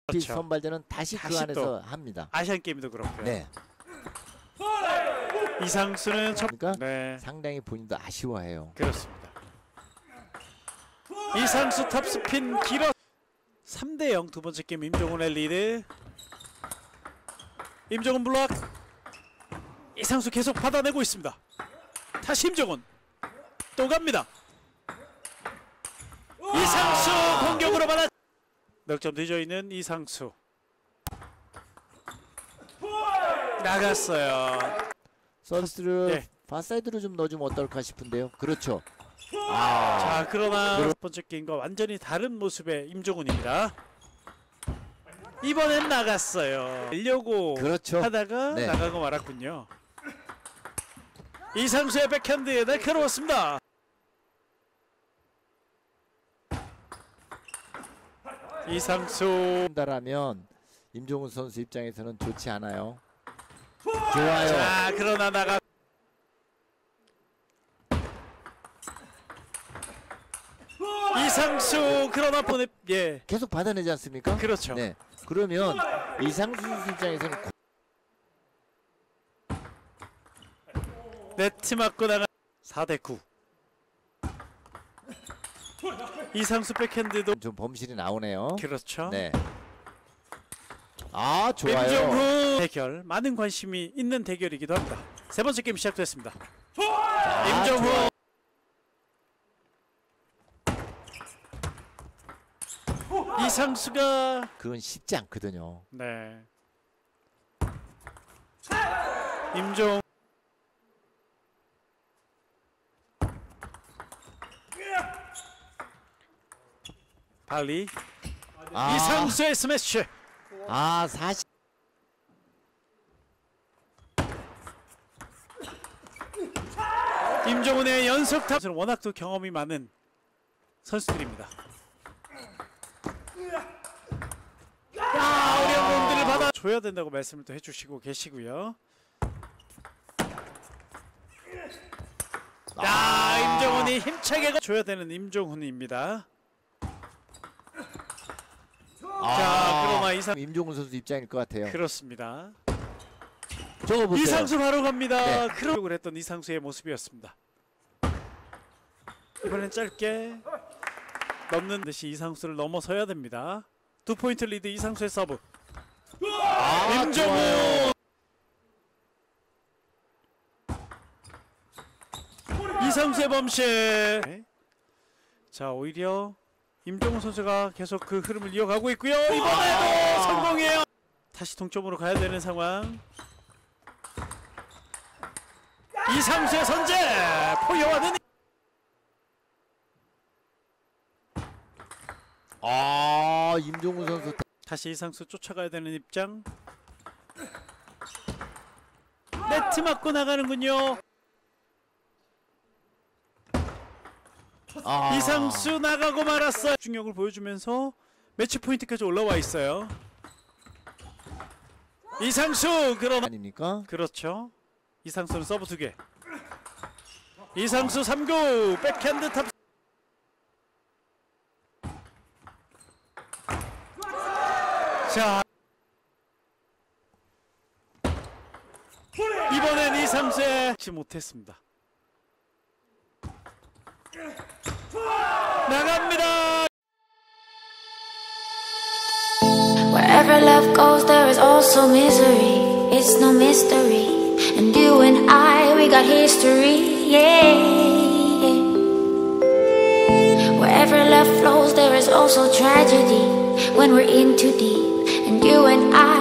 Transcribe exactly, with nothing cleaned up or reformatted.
그렇죠. 선발전은 다시, 다시 그 안에서 합니다. 아시안 게임도 그렇고요. 네. 이상수는 첫... 그러니까 네. 상당히 본인도 아쉬워해요. 그렇습니다. 이상수 탑스핀 길어. 삼 대 영 두 번째 게임 임종훈의 리드. 임종훈 블락. 이상수 계속 받아내고 있습니다. 다시 임종훈. 또 갑니다. 이상수 공격으로 받아. 넉 점 뒤져 있는 이상수. 나갔어요. 서비스를 네. 바사이드로 좀 넣어주면 어떨까 싶은데요. 그렇죠. 아, 자 그러나 첫 번째 게임과 완전히 다른 모습의 임종훈입니다. 이번엔 나갔어요. 하려고 그렇죠. 하다가 네. 나가고 말았군요. 이상수의 백핸드 날카로웠습니다. 이상수 한다라면 임종훈 선수 입장에서는 좋지 않아요. 좋아요. 자 그러나 나가. 이상수 그러나 보내. 예. 계속 받아내지 않습니까? 그렇죠. 네. 그러면 이상수 선수 입장에서는 네트 맞고 나가. 사 대 구. 이상수 백핸드도 좀 범실이 나오네요. 그렇죠. 네. 아 좋아요. 임종훈 대결 많은 관심이 있는 대결이기도 합니다. 세 번째 게임 시작됐습니다. 아, 임종훈 좋아요. 이상수가 그건 쉽지 않거든요. 네. 임종 발리. 아, 이상수의 스매시. 아 사실 임종훈의 연속 탑. 워낙 또 경험이 많은 선수들입니다. 아, 어려운 공들을 받아 줘야 된다고 말씀을 또 해주시고 계시고요. 아, 임종훈이 힘차게 줘야 되는 임종훈입니다. 아, 자, 그러나 이상 임종훈 선수 입장일 것 같아요. 그렇습니다. 저거 보세요. 이상수 바로 갑니다. 네. 그런 했던 이상수의 모습이었습니다. 이번엔 짧게 넘는 듯이 이상수를 넘어서야 됩니다. 두 포인트 리드 이상수의 서브. 아, 임종훈. 이상수의 범실. 네. 자 오히려 임종훈 선수가 계속 그 흐름을 이어가고 있고요. 이번에도 성공해요. 다시 동점으로 가야 되는 상황. 이상수의 선제. 포효하는. 아 임종훈 선수 다시 이상수 쫓아가야 되는 입장. 네트 맞고 나가는군요. 아, 이상수 나가고 말았어요. 중력을 보여주면서 매치 포인트까지 올라와 있어요. 이상수 그러나 아닙니까? 그렇죠. 이상수는 서브 두 개. 이상수 삼 구 백핸드 탑. 자 이번엔 이상수에 하지 못했습니다. 나갑니다. Wherever love goes, there is also misery. It's no mystery. And you and I, we got history. Yeah. Wherever love flows, there is also tragedy. When we're in too deep. And you and I.